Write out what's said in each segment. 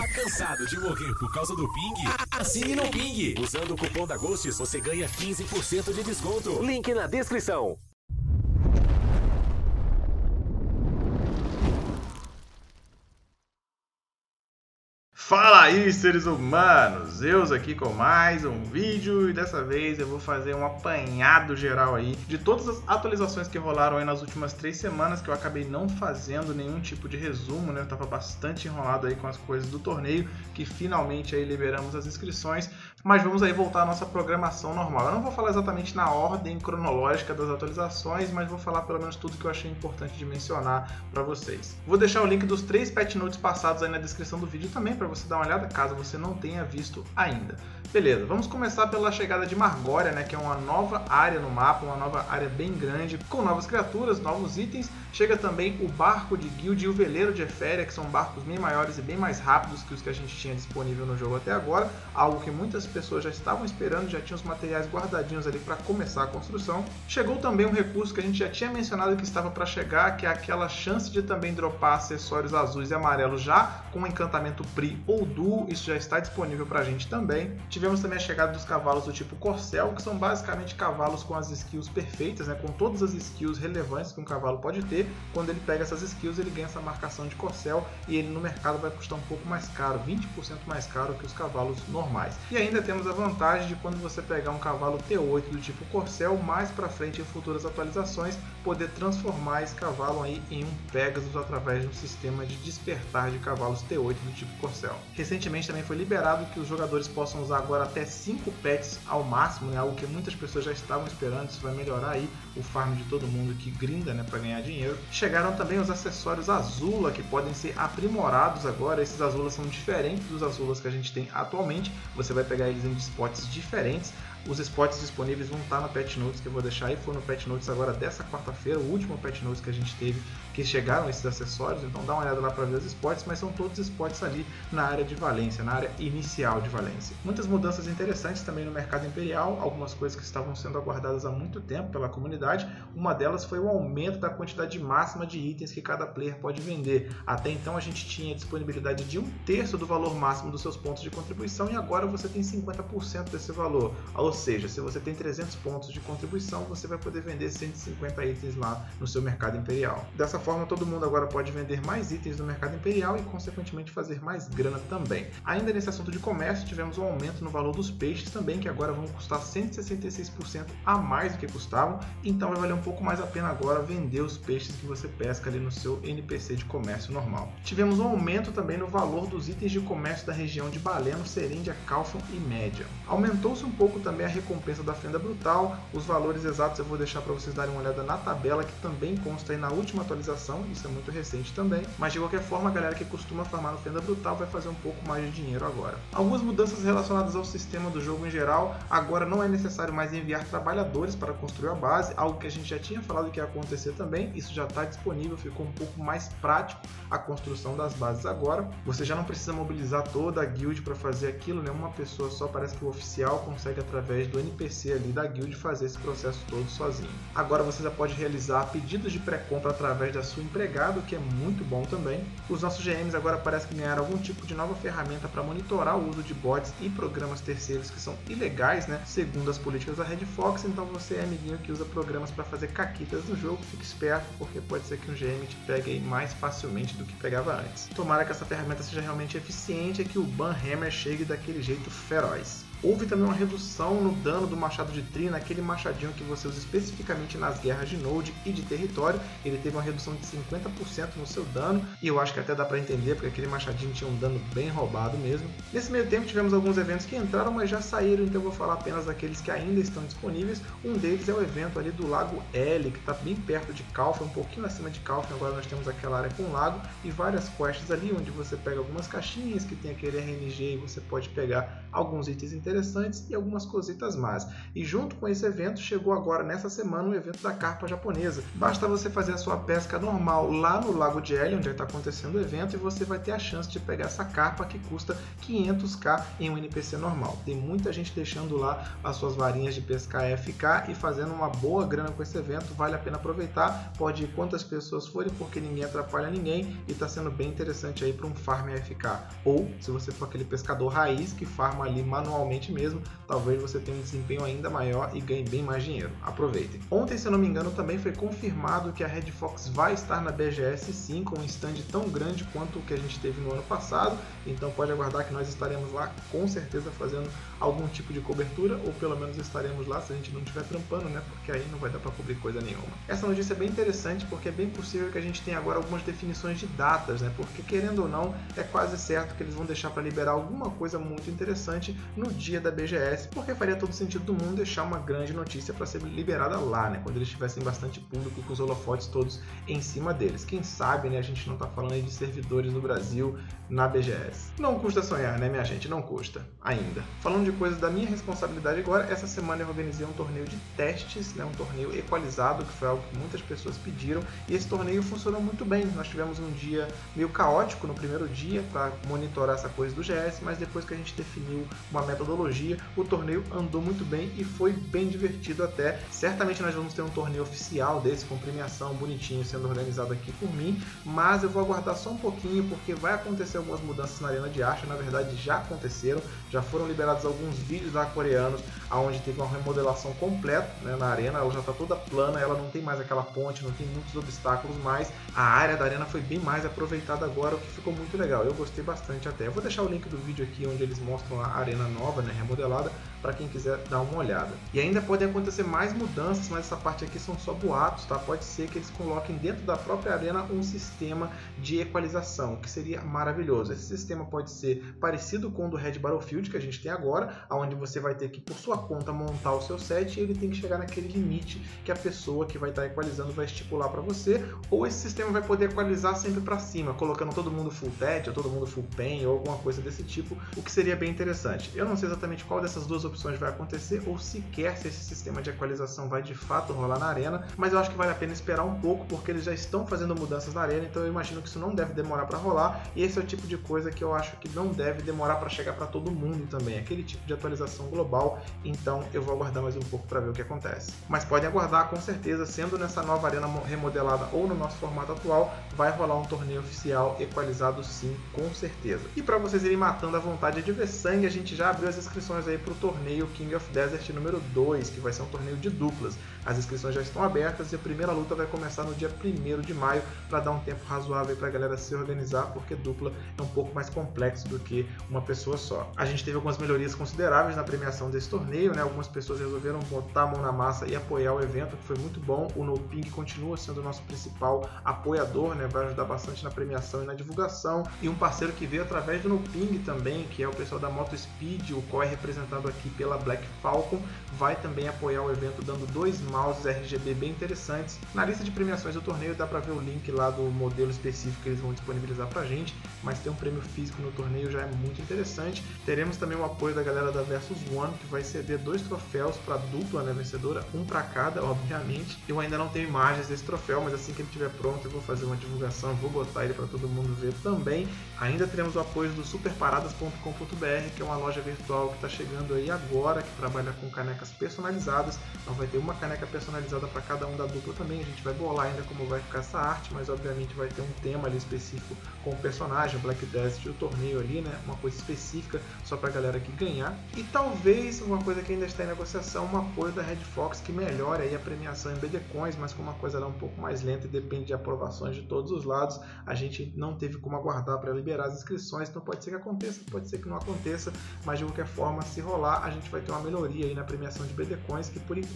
Cansado de morrer por causa do Ping? Assine no Ping. Usando o cupom da Ghosts, você ganha 15% de desconto. Link na descrição. Fala aí, seres humanos! Zeus aqui com mais um vídeo e dessa vez eu vou fazer um apanhado geral aí de todas as atualizações que rolaram aí nas últimas 3 semanas, que eu acabei não fazendo nenhum tipo de resumo, né? Eu tava bastante enrolado aí com as coisas do torneio, que finalmente aí liberamos as inscrições, mas vamos aí voltar à nossa programação normal. Eu não vou falar exatamente na ordem cronológica das atualizações, mas vou falar pelo menos tudo que eu achei importante de mencionar para vocês. Vou deixar o link dos 3 patch notes passados aí na descrição do vídeo também, para você dar uma olhada, caso você não tenha visto ainda. Beleza, vamos começar pela chegada de Margória, né, que é uma nova área no mapa, uma nova área bem grande, com novas criaturas, novos itens. Chega também o barco de guild e o veleiro de Eféria, que são barcos bem maiores e bem mais rápidos que os que a gente tinha disponível no jogo até agora, algo que muitas pessoas já estavam esperando, já tinham os materiais guardadinhos ali para começar a construção. Chegou também um recurso que a gente já tinha mencionado que estava para chegar, que é aquela chance de também dropar acessórios azuis e amarelos já com encantamento Pri ou Duo, isso já está disponível para a gente também. Tivemos também a chegada dos cavalos do tipo Corcel, que são basicamente cavalos com as skills perfeitas, né, com todas as skills relevantes que um cavalo pode ter. Quando ele pega essas skills, ele ganha essa marcação de Corcel e ele no mercado vai custar um pouco mais caro, 20% mais caro que os cavalos normais. E ainda temos a vantagem de quando você pegar um cavalo T8 do tipo Corcel, mais para frente em futuras atualizações, poder transformar esse cavalo aí em um Pegasus através de um sistema de despertar de cavalos T8 do tipo Corcel. Recentemente também foi liberado que os jogadores possam usar agora até 5 pets ao máximo, né? Algo que muitas pessoas já estavam esperando. Isso vai melhorar aí o farm de todo mundo que grinda, né, para ganhar dinheiro. Chegaram também os acessórios Azula, que podem ser aprimorados agora. Esses Azulas são diferentes dos Azulas que a gente tem atualmente. Você vai pegar eles em spots diferentes. Os spots disponíveis vão estar no Patch Notes, que eu vou deixar aí. Foi no Patch Notes agora dessa quarta-feira, o último Patch Notes que a gente teve, que chegaram esses acessórios. Então dá uma olhada lá para ver os spots, mas são todos spots ali na área de Valência, na área inicial de Valência. Muitas mudanças interessantes também no mercado imperial, algumas coisas que estavam sendo aguardadas há muito tempo pela comunidade. Uma delas foi o aumento da quantidade máxima de itens que cada player pode vender. Até então a gente tinha disponibilidade de 1/3 do valor máximo dos seus pontos de contribuição e agora você tem 50% desse valor. Ou seja, se você tem 300 pontos de contribuição, você vai poder vender 150 itens lá no seu mercado imperial. Dessa forma, todo mundo agora pode vender mais itens no mercado imperial e, consequentemente, fazer mais grana também. Ainda nesse assunto de comércio, tivemos um aumento no valor dos peixes também, que agora vão custar 166% a mais do que custavam. Então vai valer um pouco mais a pena agora vender os peixes que você pesca ali no seu NPC de comércio normal. Tivemos um aumento também no valor dos itens de comércio da região de Baleno, Seríndia, Calphon e Média. Aumentou-se um pouco também a recompensa da Fenda Brutal. Os valores exatos eu vou deixar para vocês darem uma olhada na tabela, que também consta aí na última atualização, isso é muito recente também, mas de qualquer forma a galera que costuma farmar no Fenda Brutal vai fazer um pouco mais de dinheiro agora. Algumas mudanças relacionadas ao sistema do jogo em geral. Agora não é necessário mais enviar trabalhadores para construir a base, algo que a gente já tinha falado que ia acontecer também. Isso já está disponível, ficou um pouco mais prático a construção das bases agora. Você já não precisa mobilizar toda a guild para fazer aquilo, né? Uma pessoa só, parece que o oficial consegue através do NPC ali da guild fazer esse processo todo sozinho. Agora você já pode realizar pedidos de pré-compra através da sua empregada, o que é muito bom também. Os nossos GMs agora parece que ganharam algum tipo de nova ferramenta para monitorar o uso de bots e programas terceiros que são ilegais, né, segundo as políticas da Red Fox. Então você é amiguinho que usa programas para fazer caquitas no jogo, fique esperto, porque pode ser que um GM te pegue aí mais facilmente do que pegava antes. Tomara que essa ferramenta seja realmente eficiente e que o Banhammer chegue daquele jeito feroz. Houve também uma redução no dano do machado de Trina, aquele machadinho que você usa especificamente nas guerras de node e de território. Ele teve uma redução de 50% no seu dano, e eu acho que até dá para entender, porque aquele machadinho tinha um dano bem roubado mesmo. Nesse meio tempo tivemos alguns eventos que entraram, mas já saíram, então eu vou falar apenas daqueles que ainda estão disponíveis. Um deles é o evento ali do Lago L, que está bem perto de Calphon, um pouquinho acima de Calphon. Agora nós temos aquela área com lago e várias quests ali, onde você pega algumas caixinhas que tem aquele RNG e você pode pegar alguns itens interessantes. interessantes e algumas cositas más. E junto com esse evento, chegou agora nessa semana o evento da carpa japonesa. Basta você fazer a sua pesca normal lá no Lago de Helion, onde está acontecendo o evento, e você vai ter a chance de pegar essa carpa que custa 500k em um NPC normal. Tem muita gente deixando lá as suas varinhas de pescar FK e fazendo uma boa grana com esse evento, vale a pena aproveitar, pode ir quantas pessoas forem porque ninguém atrapalha ninguém e está sendo bem interessante aí para um farm FK. Ou se você for aquele pescador raiz que farma ali manualmente mesmo, talvez você tenha um desempenho ainda maior e ganhe bem mais dinheiro. Aproveitem. Ontem, se eu não me engano, também foi confirmado que a Red Fox vai estar na BGS sim, com um stand tão grande quanto o que a gente teve no ano passado, então pode aguardar que nós estaremos lá com certeza fazendo algum tipo de cobertura, ou pelo menos estaremos lá se a gente não estiver trampando, né? Porque aí não vai dar para cobrir coisa nenhuma. Essa notícia é bem interessante porque é bem possível que a gente tenha agora algumas definições de datas, né? Porque querendo ou não, é quase certo que eles vão deixar para liberar alguma coisa muito interessante no dia da BGS, porque faria todo sentido do mundo deixar uma grande notícia para ser liberada lá, né? Quando eles tivessem bastante público com os holofotes todos em cima deles. Quem sabe, né? A gente não tá falando aí de servidores no Brasil na BGS. Não custa sonhar, né, minha gente? Não custa. Ainda. Falando de coisas da minha responsabilidade agora, essa semana eu organizei um torneio de testes, né? Um torneio equalizado, que foi algo que muitas pessoas pediram, e esse torneio funcionou muito bem. Nós tivemos um dia meio caótico no primeiro dia para monitorar essa coisa do GS, mas depois que a gente definiu uma metodologia, o torneio andou muito bem e foi bem divertido até. Certamente nós vamos ter um torneio oficial desse, com premiação bonitinho sendo organizado aqui por mim, mas eu vou aguardar só um pouquinho porque vai acontecer algumas mudanças na Arena de Arte. Na verdade já aconteceram, já foram liberados alguns vídeos lá coreanos onde teve uma remodelação completa, né, na arena. Ela já está toda plana, ela não tem mais aquela ponte, não tem muitos obstáculos mais, a área da arena foi bem mais aproveitada agora, o que ficou muito legal, eu gostei bastante até. Eu vou deixar o link do vídeo aqui onde eles mostram a arena nova, né, remodelada, para quem quiser dar uma olhada. E ainda podem acontecer mais mudanças, mas essa parte aqui são só boatos, tá? Pode ser que eles coloquem dentro da própria arena um sistema de equalização, que seria maravilhoso. Esse sistema pode ser parecido com o do Red Battlefield que a gente tem agora, onde você vai ter que, por sua conta, montar o seu set e ele tem que chegar naquele limite que a pessoa que vai estar equalizando vai estipular para você, ou esse sistema vai poder equalizar sempre para cima, colocando todo mundo full TED, ou todo mundo full PEN, ou alguma coisa desse tipo, o que seria bem interessante. Eu não sei exatamente qual dessas duas opções vai acontecer, ou sequer se esse sistema de equalização vai de fato rolar na arena, mas eu acho que vale a pena esperar um pouco, porque eles já estão fazendo mudanças na arena, então eu imagino que isso não deve demorar para rolar, e esse é o tipo de coisa que eu acho que não deve demorar para chegar para todo mundo também, aquele tipo de atualização global, então eu vou aguardar mais um pouco para ver o que acontece. Mas podem aguardar, com certeza, sendo nessa nova arena remodelada ou no nosso formato atual, vai rolar um torneio oficial equalizado sim, com certeza. E para vocês irem matando a vontade de ver sangue, a gente já abriu as inscrições aí para o torneio King of Desert número 2, que vai ser um torneio de duplas. As inscrições já estão abertas e a primeira luta vai começar no dia 1º de maio, para dar um tempo razoável para a galera se organizar, porque dupla é um pouco mais complexo do que uma pessoa só. A gente teve algumas melhorias consideráveis na premiação desse torneio, né? Algumas pessoas resolveram botar a mão na massa e apoiar o evento, que foi muito bom. O NoPing continua sendo o nosso principal apoiador, né? Vai ajudar bastante na premiação e na divulgação. E um parceiro que veio através do NoPing também, que é o pessoal da MotoSpeed, o qual é representado aqui pela Black Falcon, vai também apoiar o evento dando 2 mouses RGB bem interessantes. Na lista de premiações do torneio dá para ver o link lá do modelo específico que eles vão disponibilizar pra gente, mas ter um prêmio físico no torneio já é muito interessante. Teremos também o apoio da galera da Versus One, que vai ceder 2 troféus para dupla, né, vencedora, um para cada, obviamente. Eu ainda não tenho imagens desse troféu, mas assim que ele estiver pronto eu vou fazer uma divulgação, vou botar ele para todo mundo ver também. Ainda teremos o apoio do superparadas.com.br, que é uma loja virtual que está chegando aí agora, que trabalha com canecas personalizadas. Então vai ter uma caneca personalizada para cada um da dupla também. A gente vai bolar ainda como vai ficar essa arte, mas obviamente vai ter um tema ali específico com o personagem, o Black Desert e o torneio ali, né? Uma coisa específica só pra galera que ganhar. E talvez uma coisa que ainda está em negociação, um apoio da Red Fox que melhore aí a premiação em BD Coins, mas com uma coisa lá um pouco mais lenta e depende de aprovações de todos os lados. A gente não teve como aguardar para liberar as inscrições, então pode ser que aconteça, pode ser que não aconteça, mas de qualquer forma, se rolar, a gente vai ter uma melhoria aí na premiação de BD Coins, que por enquanto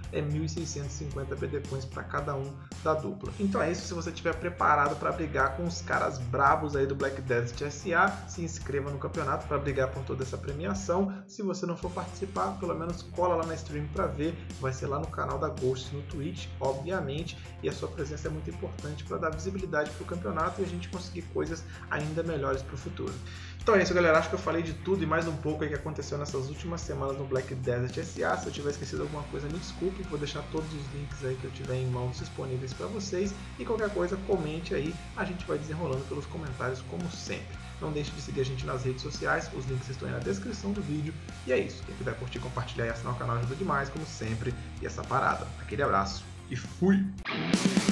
é 1.650 BD Coins para cada um da dupla. Então é isso, se você estiver preparado para brigar com os caras brabos aí do Black Desert SA, se inscreva no campeonato para brigar por toda essa premiação. Se você não for participar, pelo menos cola lá na stream para ver, vai ser lá no canal da Ghost no Twitch, obviamente, e a sua presença é muito importante para dar visibilidade para o campeonato e a gente conseguir coisas ainda melhores para o futuro. Então é isso, galera, acho que eu falei de tudo e mais um pouco aí que aconteceu nessas últimas semanas no Black Desert SA. Se eu tiver esquecido alguma coisa, me desculpe, vou deixar todos os links aí que eu tiver em mãos disponíveis para vocês, e qualquer coisa comente aí, a gente vai desenrolando pelos comentários como sempre. Não deixe de seguir a gente nas redes sociais, os links estão aí na descrição do vídeo. E é isso, quem puder curtir, compartilhar e assinar o canal ajuda demais, como sempre, e essa parada. Aquele abraço e fui!